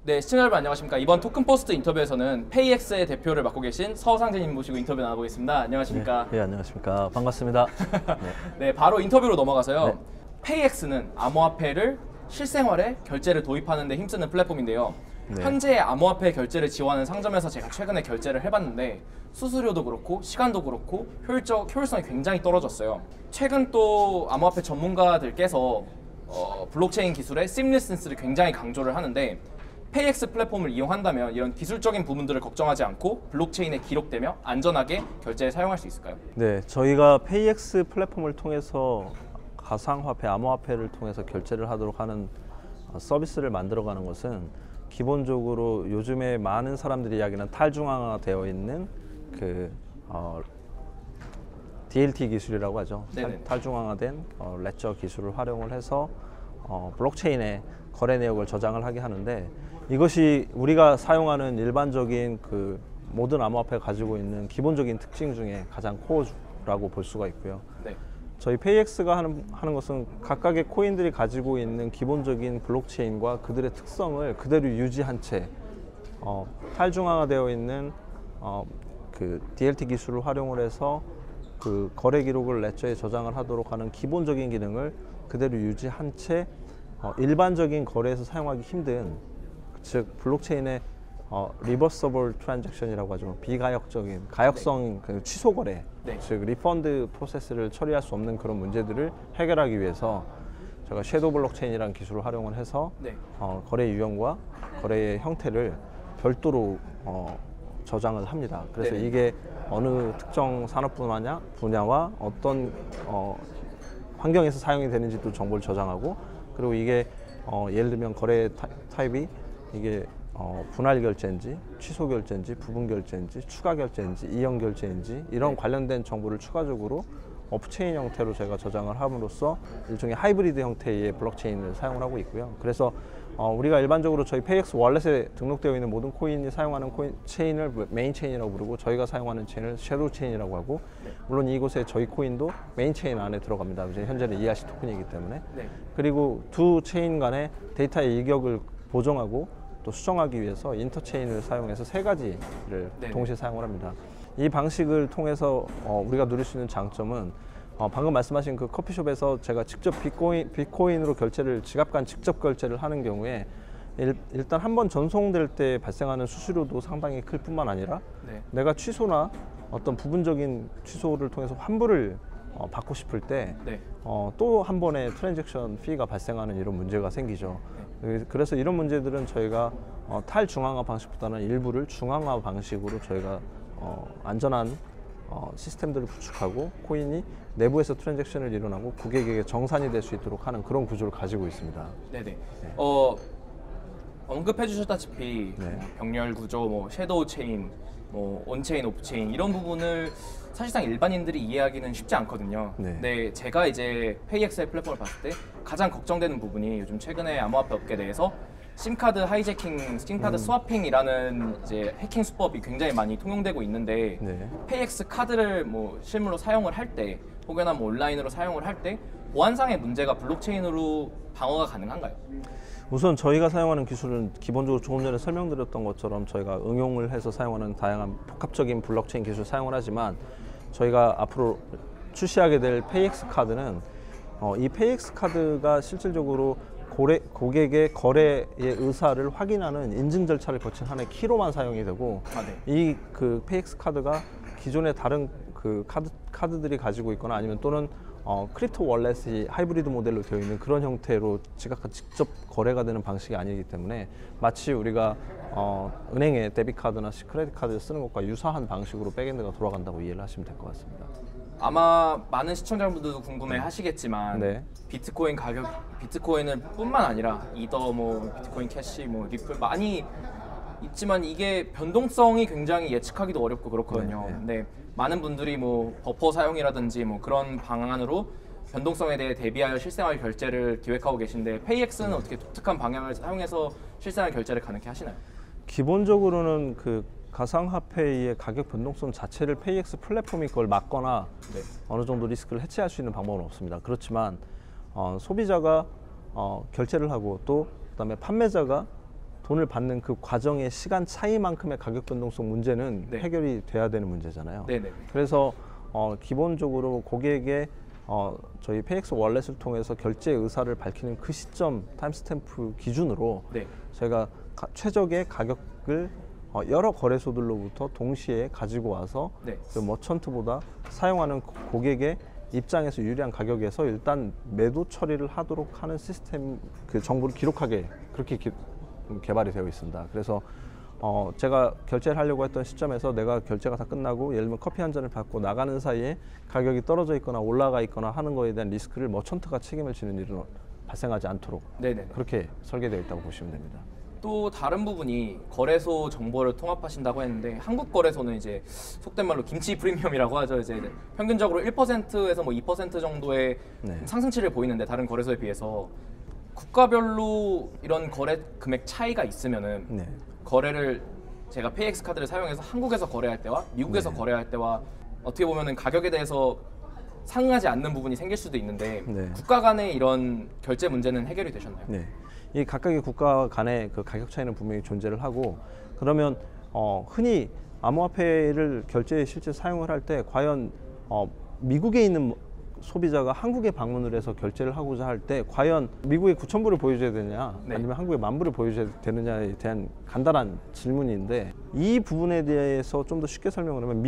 네, 시청자 여러분 안녕하십니까. 이번 토큰포스트 인터뷰에서는 페이엑스의 대표를 맡고 계신 서상진님 모시고 인터뷰 나눠보겠습니다. 안녕하십니까. 네, 안녕하십니까. 반갑습니다. 네, 바로 인터뷰로 넘어가서요. 네. 페이엑스는 암호화폐를 실생활에 결제를 도입하는 데 힘쓰는 플랫폼인데요. 네. 현재 암호화폐 결제를 지원하는 상점에서 제가 최근에 결제를 해봤는데 수수료도 그렇고 시간도 그렇고 효율성이 굉장히 떨어졌어요. 최근 또 암호화폐 전문가들께서 블록체인 기술의 시뮬리스를 굉장히 강조를 하는데 페이엑스 플랫폼을 이용한다면 이런 기술적인 부분들을 걱정하지 않고 블록체인에 기록되며 안전하게 결제에 사용할 수 있을까요? 네, 저희가 페이엑스 플랫폼을 통해서 가상화폐, 암호화폐를 통해서 결제를 하도록 하는 서비스를 만들어가는 것은 기본적으로 요즘에 많은 사람들이 이야기하는 탈중앙화되어 있는 그 DLT 기술이라고 하죠. 탈중앙화된 레저 기술을 활용을 해서 블록체인에 거래 내역을 저장을 하게 하는데, 이것이 우리가 사용하는 일반적인 그 모든 암호화폐가 가지고 있는 기본적인 특징 중에 가장 코어라고 볼 수가 있고요. 네. 저희 페이엑스가 하는 것은 각각의 코인들이 가지고 있는 기본적인 블록체인과 그들의 특성을 그대로 유지한 채 탈중앙화되어 있는 그 DLT 기술을 활용을 해서 그 거래 기록을 레저에 저장을 하도록 하는 기본적인 기능을 그대로 유지한 채 일반적인 거래에서 사용하기 힘든, 즉 블록체인의 리버서블 트랜잭션이라고 하죠. 비가역적인 가역성 그 취소 거래, 즉 리펀드 프로세스를 처리할 수 없는 그런 문제들을 해결하기 위해서 제가 섀도우 블록체인이라는 기술을 활용을 해서 거래 유형과 거래의 형태를 별도로 저장을 합니다. 그래서 이게 어느 특정 산업 분야와 어떤 환경에서 사용이 되는지도 정보를 저장하고, 그리고 이게 예를 들면 거래 타입이 이게 분할 결제인지 취소 결제인지 부분 결제인지 추가 결제인지 이형 결제인지 이런 관련된 정보를 추가적으로 오프체인 형태로 제가 저장을 함으로써 일종의 하이브리드 형태의 블록체인을 사용을 하고 있고요. 그래서 우리가 일반적으로 저희 페이엑스 월렛에 등록되어 있는 모든 코인이 사용하는 코인 체인을 메인 체인이라고 부르고, 저희가 사용하는 체인을 섀도우 체인이라고 하고, 물론 이곳에 저희 코인도 메인 체인 안에 들어갑니다. 이제 현재는 ERC 토큰이기 때문에. 그리고 두 체인 간의 데이터의 일격을 보정하고 또 수정하기 위해서 인터체인을 사용해서 세 가지를 동시에 사용을 합니다. 이 방식을 통해서 우리가 누릴 수 있는 장점은 방금 말씀하신 그 커피숍에서 제가 직접 비트코인으로 지갑 간 직접 결제를 하는 경우에 일단 한번 전송될 때 발생하는 수수료도 상당히 클 뿐만 아니라 내가 취소나 어떤 부분적인 취소를 통해서 환불을 받고 싶을 때 또 한 번의 트랜잭션 피가 발생하는 이런 문제가 생기죠. 그래서 이런 문제들은 저희가 탈중앙화 방식보다는 일부를 중앙화 방식으로 저희가 안전한 시스템들을 구축하고 코인이 내부에서 트랜잭션을 일어나고 고객에게 정산이 될 수 있도록 하는 그런 구조를 가지고 있습니다. 언급해 주셨다시피 병렬 구조, 섀도우 체인, 온체인, 오프체인 이런 부분을 사실상 일반인들이 이해하기는 쉽지 않거든요. 근데 제가 이제 페이엑스의 플랫폼을 봤을 때 가장 걱정되는 부분이 요즘 최근에 암호화폐 업계 내에서 심카드 하이제킹, 심카드 스와핑이라는 이제 해킹 수법이 굉장히 많이 통용되고 있는데 페이엑스 카드를 실물로 사용을 할 때 혹여나 온라인으로 사용을 할 때 보안상의 문제가 블록체인으로 방어가 가능한가요? 우선 저희가 사용하는 기술은 기본적으로 조금 전에 설명드렸던 것처럼 저희가 응용을 해서 사용하는 다양한 복합적인 블록체인 기술을 사용을 하지만, 저희가 앞으로 출시하게 될 페이엑스 카드는 이 페이엑스 카드가 실질적으로 고객의 거래의 의사를 확인하는 인증 절차를 거친 하나의 키로만 사용이 되고, 이 그 페이엑스 카드가 기존의 다른 그 카드들이 가지고 있거나 아니면 또는 크립토 월렛이 하이브리드 모델로 되어 있는 그런 형태로 지갑과 직접 거래가 되는 방식이 아니기 때문에 마치 우리가 은행의 데뷔 카드나 크레딧 카드를 쓰는 것과 유사한 방식으로 백엔드가 돌아간다고 이해를 하시면 될 것 같습니다. 아마 많은 시청자분들도 궁금해 하시겠지만 비트코인 가격, 비트코인을 뿐만 아니라 이더, 비트코인 캐시, 리플 많이 있지만 이게 변동성이 굉장히 예측하기도 어렵고 그렇거든요. 근데 많은 분들이 버퍼 사용이라든지 그런 방안으로 변동성에 대해 대비하여 실생활 결제를 기획하고 계신데 페이엑스는 어떻게 독특한 방향을 사용해서 실생활 결제를 가능케 하시나요? 기본적으로는 그 가상화폐의 가격 변동성 자체를 페이엑스 플랫폼이 그걸 막거나 어느 정도 리스크를 해체할 수 있는 방법은 없습니다. 그렇지만 소비자가 결제를 하고 또 그다음에 판매자가 돈을 받는 그 과정의 시간 차이만큼의 가격 변동성 문제는 네. 해결이 돼야 되는 문제잖아요. 네네. 그래서 기본적으로 고객에게 저희 페이엑스 월렛을 통해서 결제 의사를 밝히는 그 시점 타임스탬프 기준으로 네. 저희가 최적의 가격을 여러 거래소들로부터 동시에 가지고 와서 네. 그 머천트보다 사용하는 고객의 입장에서 유리한 가격에서 일단 매도 처리를 하도록 하는 시스템, 그 정보를 기록하게 그렇게 개발이 되어 있습니다. 그래서 제가 결제를 하려고 했던 시점에서 내가 결제가 다 끝나고 예를 들면 커피 한 잔을 받고 나가는 사이에 가격이 떨어져 있거나 올라가 있거나 하는 거에 대한 리스크를 머천트가 책임을 지는 일은 발생하지 않도록 네네. 그렇게 설계되어 있다고 보시면 됩니다. 또 다른 부분이 거래소 정보를 통합하신다고 했는데 한국 거래소는 이제 속된 말로 김치 프리미엄이라고 하죠. 이제 평균적으로 1%에서 뭐 2% 정도의 네. 상승치를 보이는데 다른 거래소에 비해서 국가별로 이런 거래 금액 차이가 있으면은 네. 거래를 제가 페이엑스 카드를 사용해서 한국에서 거래할 때와 미국에서 거래할 때와 어떻게 보면은 가격에 대해서 상응하지 않는 부분이 생길 수도 있는데 네. 국가 간의 이런 결제 문제는 해결이 되셨나요? 네. 이 각각의 국가 간의 그 가격 차이는 분명히 존재를 하고, 그러면 흔히 암호화폐를 결제에 실제 사용을 할 때 과연 미국에 있는 소비자가 한국에 방문을 해서 결제를 하고자 할 때 과연 미국에 9,000불을 보여줘야 되느냐 네. 아니면 한국에 10,000불을 보여줘야 되느냐에 대한 간단한 질문인데, 이 부분에 대해서 좀 더 쉽게 설명을 하면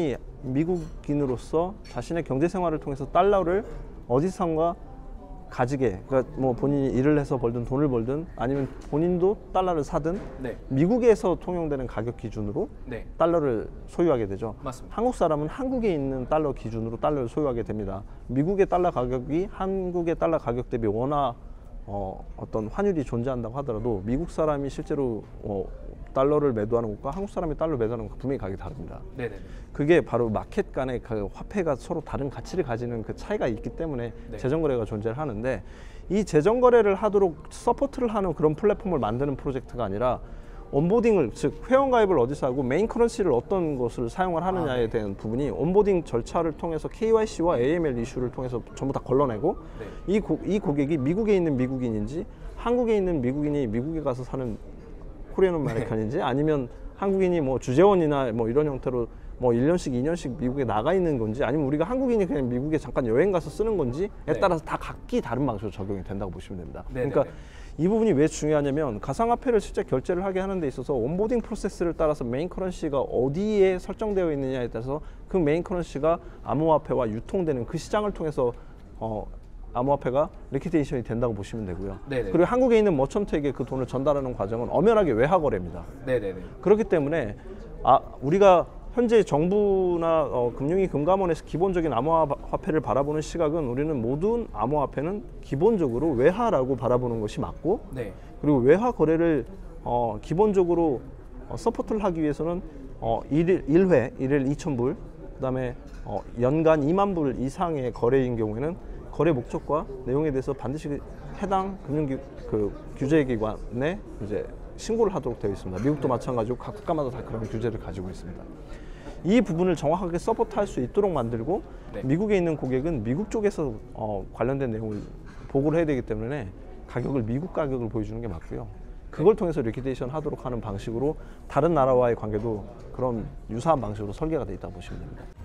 미국인으로서 자신의 경제 생활을 통해서 달러를 어디선가 가지게, 그러니까 뭐 본인이 일을 해서 벌든 돈을 벌든 아니면 본인도 달러를 사든 네. 미국에서 통용되는 가격 기준으로 네. 달러를 소유하게 되죠. 맞습니다. 한국 사람은 한국에 있는 달러 기준으로 달러를 소유하게 됩니다. 미국의 달러 가격이 한국의 달러 가격 대비 워낙 어떤 환율이 존재한다고 하더라도 미국 사람이 실제로 달러를 매도하는 것과 한국 사람이 달러 매도하는 것과 분명히 가격이 다릅니다. 네네. 그게 바로 마켓 간의 그 화폐가 서로 다른 가치를 가지는 그 차이가 있기 때문에 네. 재정거래가 존재를 하는데, 이 재정거래를 하도록 서포트를 하는 그런 플랫폼을 만드는 프로젝트가 아니라 온보딩을, 즉 회원가입을 어디서 하고 메인 커런시를 어떤 것을 사용을 하느냐에 대한 부분이 온보딩 절차를 통해서 KYC와 AML 이슈를 통해서 전부 다 걸러내고, 이 고객이 미국에 있는 미국인인지 한국에 있는 미국인이 미국에 가서 사는 코리안 아메리칸인지 아니면 한국인이 뭐 주재원이나 뭐 이런 형태로 뭐 1년씩 2년씩 미국에 나가 있는 건지 아니면 우리가 한국인이 그냥 미국에 잠깐 여행 가서 쓰는 건지에 따라서 다 각기 다른 방식으로 적용이 된다고 보시면 됩니다. 그러니까 이 부분이 왜 중요하냐면 가상화폐를 실제 결제를 하게 하는 데 있어서 온보딩 프로세스를 따라서 메인 커런시가 어디에 설정되어 있느냐에 따라서 그 메인 커런시가 암호화폐와 유통되는 그 시장을 통해서 암호화폐가 리퀴데이션이 된다고 보시면 되고요. 네네. 그리고 한국에 있는 머천트에게 그 돈을 전달하는 과정은 엄연하게 외화 거래입니다. 네네네. 그렇기 때문에 우리가 현재 정부나 금융위 금감원에서 기본적인 암호화폐를 바라보는 시각은 우리는 모든 암호화폐는 기본적으로 외화라고 바라보는 것이 맞고, 네. 그리고 외화 거래를 기본적으로 서포트를 하기 위해서는 1회 2,000불, 그다음에 연간 2만 불 이상의 거래인 경우에는 거래 목적과 내용에 대해서 반드시 해당 규제기관에 이제 신고를 하도록 되어 있습니다. 미국도 마찬가지고 각 국가마다 다 그런 규제를 가지고 있습니다. 이 부분을 정확하게 서포트할 수 있도록 만들고, 미국에 있는 고객은 미국 쪽에서 관련된 내용을 보고를 해야 되기 때문에 미국 가격을 보여주는 게 맞고요. 그걸 통해서 리퀴데이션 하도록 하는 방식으로 다른 나라와의 관계도 그런 유사한 방식으로 설계가 되어 있다고 보시면 됩니다.